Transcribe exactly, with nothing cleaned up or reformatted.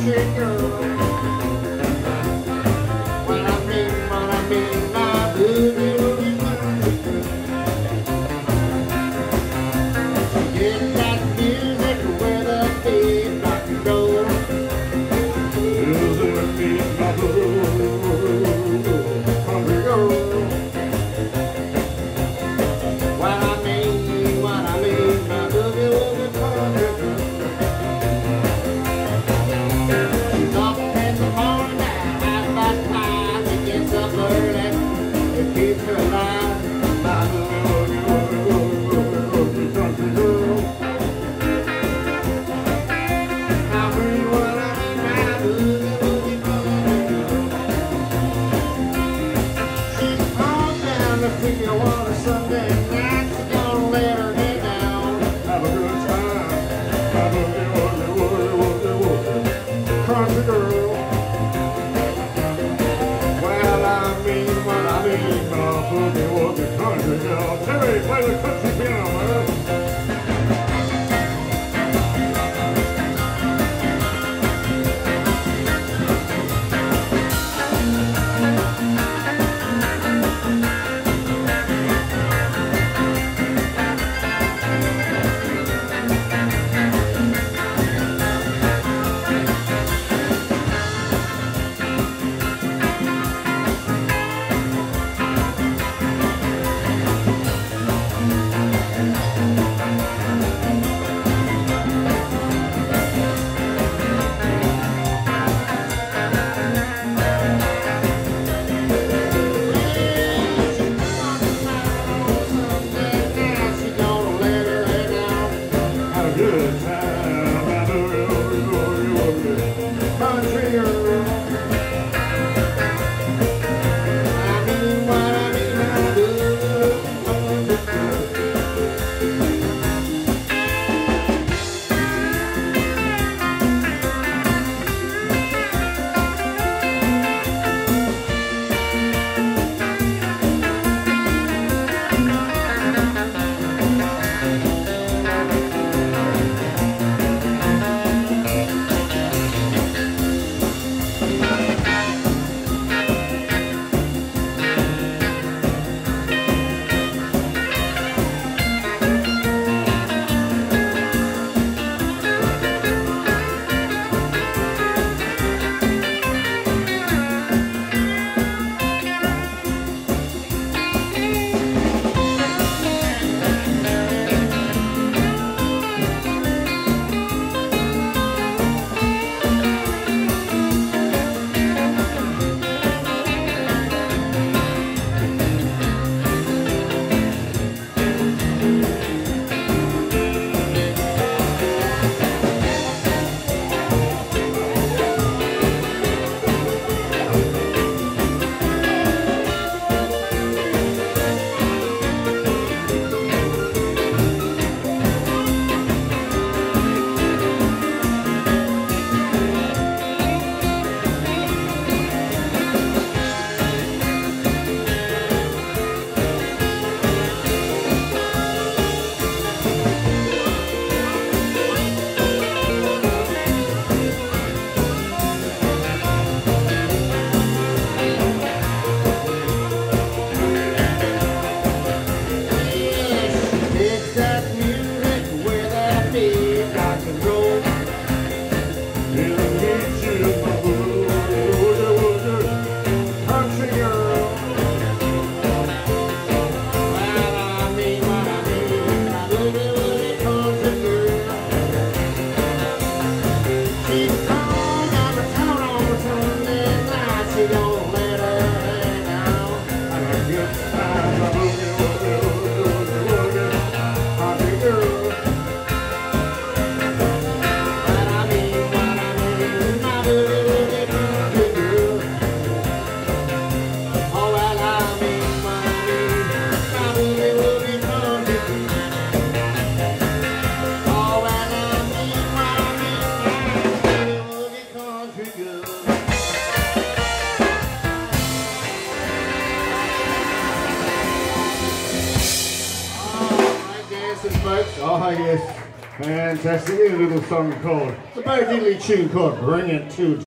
country girl. What I mean, what I mean, my boogie woogie country girl. Get that music where the beat rock and roll. Music means my boogie country girl. What I mean, what I mean, my boogie woogie country girl. She's up in the morning, half past five, she gets up early, it keeps her alive. My boogie woogie woogie woogie woogie country girl. I mean, what I mean, my boogie woogie country girl. She's on down to figure one a Sunday night, she's gonna let her head down, have a good time. My boogie woogie woogie woogie woogie country girl. Well, I mean what I mean, my boogie woogie country girl. Terry, play the country piano, man. Good time, my boogie woogie woogie woogie country girl. I mean what I mean, my boogie woogie country girl. folks. Oh, yes. Fantastic. We're going to do a song called, it's a very diddly tune called Bring It To